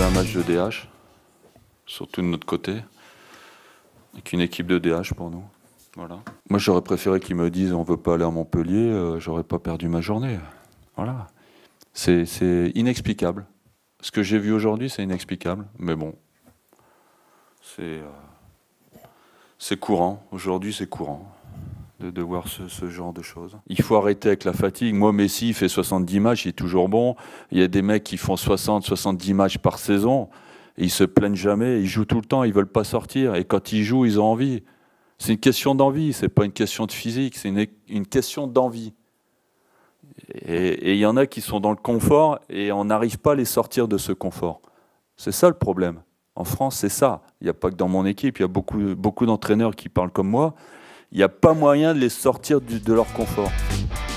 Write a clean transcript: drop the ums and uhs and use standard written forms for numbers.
faisait un match de DH, surtout de notre côté, avec une équipe de DH pour nous. Voilà. Moi, j'aurais préféré qu'ils me disent on veut pas aller à Montpellier, j'aurais pas perdu ma journée. Voilà. C'est inexplicable. Ce que j'ai vu aujourd'hui, c'est inexplicable. Mais bon, c'est courant. Aujourd'hui, c'est courant de voir ce genre de choses. Il faut arrêter avec la fatigue. Moi, Messi, il fait 70 matchs, il est toujours bon. Il y a des mecs qui font 60, 70 matchs par saison. Et ils se plaignent jamais. Ils jouent tout le temps, ils veulent pas sortir. Et quand ils jouent, ils ont envie. C'est une question d'envie, c'est pas une question de physique, c'est une question d'envie. Et il y en a qui sont dans le confort et on n'arrive pas à les sortir de ce confort. C'est ça le problème. En France, c'est ça. Il n'y a pas que dans mon équipe, il y a beaucoup d'entraîneurs qui parlent comme moi. Il n'y a pas moyen de les sortir de leur confort.